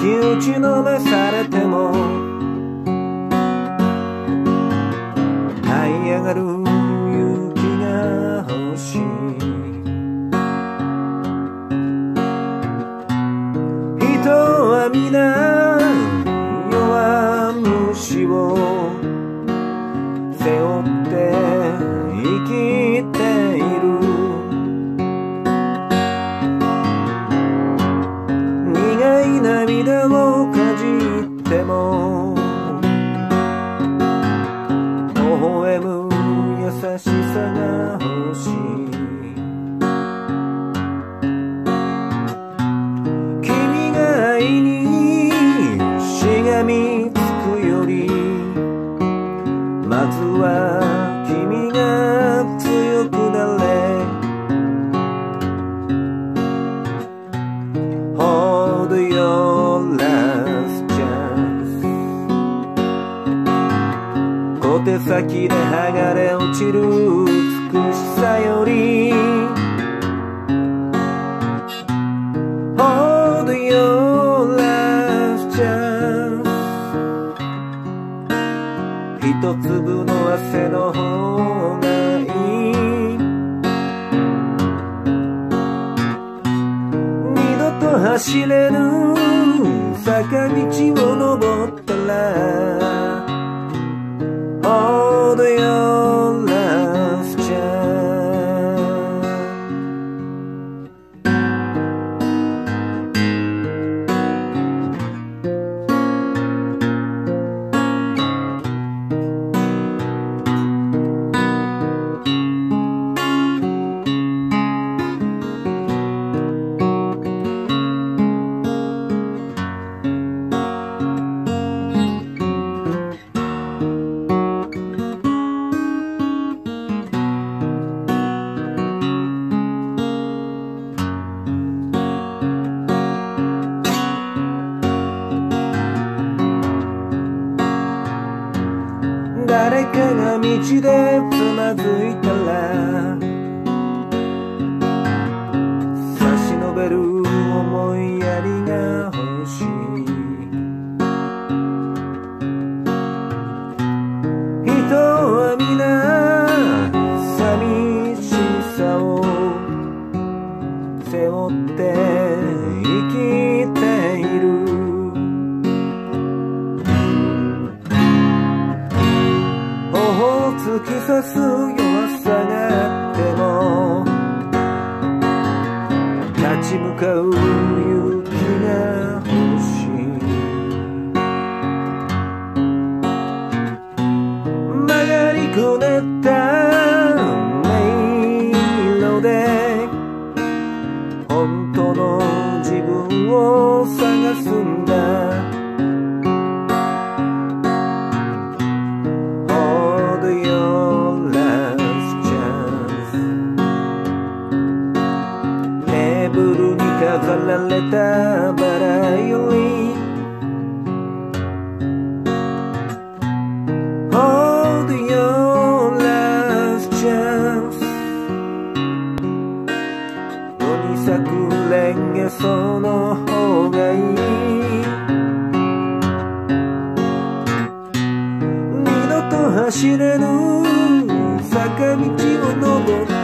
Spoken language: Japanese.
き打ちのめされても這い上がる勇気が欲しい。人は皆弱虫を背負って生きている。苦い涙をかじっても微笑む優しさが欲しい。君が愛にしがみつくよりまずは君が強くなれ。 Hold your last chance。 小手先で剥がれ落ちる美しさより Hold your last chance。 一粒の汗の方がいい。二度と走れぬ坂道を登ったら Hold your last chance。 誰かが道でつまずいたら差し伸べる思いやりが欲しい。人は皆寂しさを背負って生きている。突き刺す弱さがあっても立ち向かう勇気が欲しい。曲がりくねった迷路で本当の自分を探すんだ。ブルに飾られたバラより Hold your last chance。 世に咲くレンゲその方がいい。二度と走れぬ坂道を登って